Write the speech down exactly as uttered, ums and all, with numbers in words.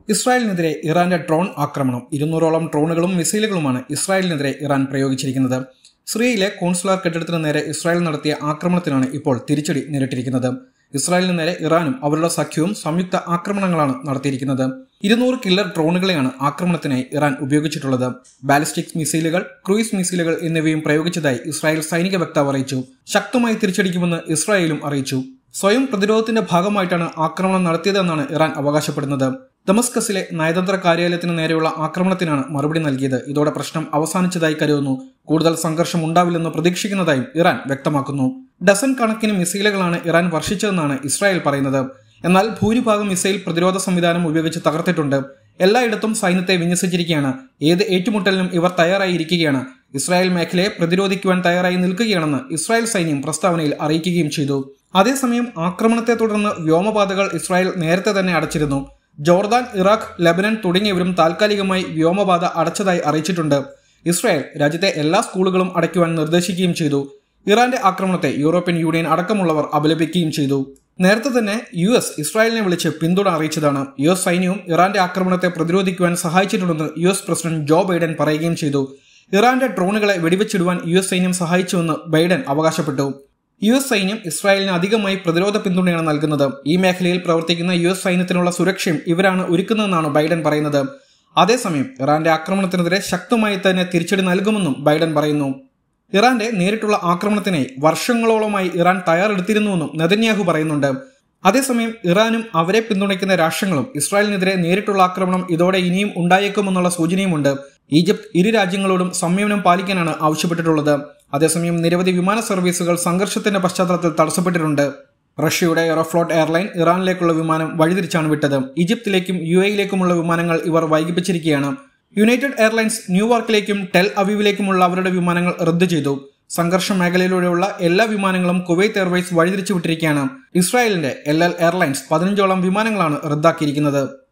ഇസ്രായേലിനെതിരെ ഇറാന്റെ ഡ്രോൺ ആക്രമണം. ഇരുന്നൂറോളം ഡ്രോണുകളും മിസൈലുകളുമാണ് ഇസ്രായേലിനെതിരെ ഇറാൻ പ്രയോഗിച്ചിരിക്കുന്നത്. സിറിയയിലെ കോൺസുലാർ കെട്ടിടത്തിന് നേരെ ഇസ്രായേൽ നടത്തിയ ആക്രമണത്തിനാണ് ഇപ്പോൾ തിരിച്ചടി നേരിട്ടിരിക്കുന്നത്. ഇസ്രായേലിന് നേരെ ഇറാനും അവരുടെ സഖ്യവും സംയുക്ത ആക്രമണങ്ങളാണ് നടത്തിയിരിക്കുന്നത്. ഇരുന്നൂറ് കില്ലർ ഡ്രോണുകളെയാണ് ആക്രമണത്തിനായി ഇറാൻ ഉപയോഗിച്ചിട്ടുള്ളത്. ബാലിസ്റ്റിക് മിസൈലുകൾ, ക്രൂയിസ് മിസൈലുകൾ എന്നിവയും പ്രയോഗിച്ചതായി ഇസ്രായേൽ സൈനിക വക്താവ് അറിയിച്ചു. ശക്തമായി തിരിച്ചടിക്കുമെന്ന് ഇസ്രായേലും അറിയിച്ചു. സ്വയം പ്രതിരോധത്തിന്റെ ഭാഗമായിട്ടാണ് ആക്രമണം നടത്തിയതെന്നാണ് ഇറാൻ അവകാശപ്പെടുന്നത്. ദമസ്കസിലെ നയതന്ത്ര കാര്യാലയത്തിന് നേരെയുള്ള ആക്രമണത്തിനാണ് മറുപടി നൽകിയത്. ഇതോടെ പ്രശ്നം അവസാനിച്ചതായി കരുതുന്നു. കൂടുതൽ സംഘർഷം ഉണ്ടാവില്ലെന്ന് പ്രതീക്ഷിക്കുന്നതായും ഇറാൻ വ്യക്തമാക്കുന്നു. ഡസൻ കണക്കിന് മിസൈലുകളാണ് ഇറാൻ വർഷിച്ചതെന്നാണ് ഇസ്രായേൽ പറയുന്നത്. എന്നാൽ ഭൂരിഭാഗം മിസൈൽ പ്രതിരോധ സംവിധാനം ഉപയോഗിച്ച് തകർത്തിട്ടുണ്ട്. എല്ലായിടത്തും സൈന്യത്തെ വിന്യസിച്ചിരിക്കുകയാണ്. ഏത് ഏറ്റുമുട്ടലിനും ഇവർ തയ്യാറായിരിക്കുകയാണ്. ഇസ്രായേൽ മേഖലയെ പ്രതിരോധിക്കുവാൻ തയ്യാറായി നിൽക്കുകയാണെന്ന് ഇസ്രായേൽ സൈന്യം പ്രസ്താവനയിൽ അറിയിക്കുകയും ചെയ്തു. അതേസമയം ആക്രമണത്തെ തുടർന്ന് വ്യോമപാതകൾ ഇസ്രായേൽ നേരത്തെ തന്നെ അടച്ചിരുന്നു. ജോർദാൻ, ഇറാഖ്, ലെബനൻ തുടങ്ങിയവരും താൽക്കാലികമായി വ്യോമപാത അടച്ചതായി അറിയിച്ചിട്ടുണ്ട്. ഇസ്രായേൽ രാജ്യത്തെ എല്ലാ സ്കൂളുകളും അടയ്ക്കുവാൻ നിർദ്ദേശിക്കുകയും ചെയ്തു. ഇറാന്റെ ആക്രമണത്തെ യൂറോപ്യൻ യൂണിയൻ അടക്കമുള്ളവർ അപലപിക്കുകയും ചെയ്തു. നേരത്തെ തന്നെ യു എസ് ഇസ്രായേലിനെ വിളിച്ച് പിന്തുണ അറിയിച്ചതാണ്. യു എസ് സൈന്യവും ഇറാന്റെ ആക്രമണത്തെ പ്രതിരോധിക്കുവാൻ സഹായിച്ചിട്ടുണ്ടെന്ന് U S president Joe Biden പറയുകയും ചെയ്തു. ഇറാന്റെ ഡ്രോണുകളെ വെടിവെച്ചിടുവാൻ യു എസ് സൈന്യം സഹായിച്ചുവെന്ന് ബൈഡൻ അവകാശപ്പെട്ടു. യു എസ് സൈന്യം ഇസ്രായേലിന് അധികമായി പ്രതിരോധ പിന്തുണയാണ് നൽകുന്നത്. ഈ മേഖലയിൽ പ്രവർത്തിക്കുന്ന യു എസ് സൈന്യത്തിനുള്ള സുരക്ഷയും ഇവരാണ് ഒരുക്കുന്നതെന്നാണ് ബൈഡൻ പറയുന്നത്. അതേസമയം ഇറാന്റെ ആക്രമണത്തിനെതിരെ ശക്തമായി തന്നെ തിരിച്ചടി നൽകുമെന്നും ബൈഡൻ പറയുന്നു. ഇറാന്റെ നേരിട്ടുള്ള ആക്രമണത്തിനായി വർഷങ്ങളോളമായി ഇറാൻ തയ്യാറെടുത്തിരുന്നുവെന്നും നെതന്യാഹു പറയുന്നുണ്ട്. അതേസമയം ഇറാനും അവരെ പിന്തുണയ്ക്കുന്ന രാഷ്ട്രങ്ങളും ഇസ്രായേലിനെതിരെ നേരിട്ടുള്ള ആക്രമണം ഇതോടെ ഇനിയും ഉണ്ടായേക്കുമെന്നുള്ള സൂചനയുമുണ്ട്. ഈജിപ്ത് ഇരു രാജ്യങ്ങളോടും സംയമനം പാലിക്കാനാണ് ആവശ്യപ്പെട്ടിട്ടുള്ളത്. അതേസമയം നിരവധി വിമാന സർവീസുകൾ സംഘർഷത്തിന്റെ പശ്ചാത്തലത്തിൽ തടസ്സപ്പെട്ടിട്ടുണ്ട്. റഷ്യയുടെ എയറോഫ്ലോട്ട് എയർലൈൻ ഇറാനിലേക്കുള്ള വിമാനം വഴിതിരിച്ചാണ് വിട്ടത്. ഈജിപ്തിലേക്കും യു എയിലേക്കുമുള്ള വിമാനങ്ങൾ ഇവർ വൈകിപ്പിച്ചിരിക്കുകയാണ്. യുണൈറ്റഡ് എയർലൈൻസ് ന്യൂയോർക്കിലേക്കും ടെൽ അവീവിലേക്കുമുള്ള അവരുടെ വിമാനങ്ങൾ റദ്ദു ചെയ്തു. സംഘർഷ മേഖലയിലൂടെയുള്ള എല്ലാ വിമാനങ്ങളും കുവൈത്ത് എയർവേസ് വഴിതിരിച്ചു വിട്ടിരിക്കുകയാണ്. ഇസ്രായേലിന്റെ എൽ എൽ എയർലൈൻസ് പതിനഞ്ചോളം വിമാനങ്ങളാണ് റദ്ദാക്കിയിരിക്കുന്നത്.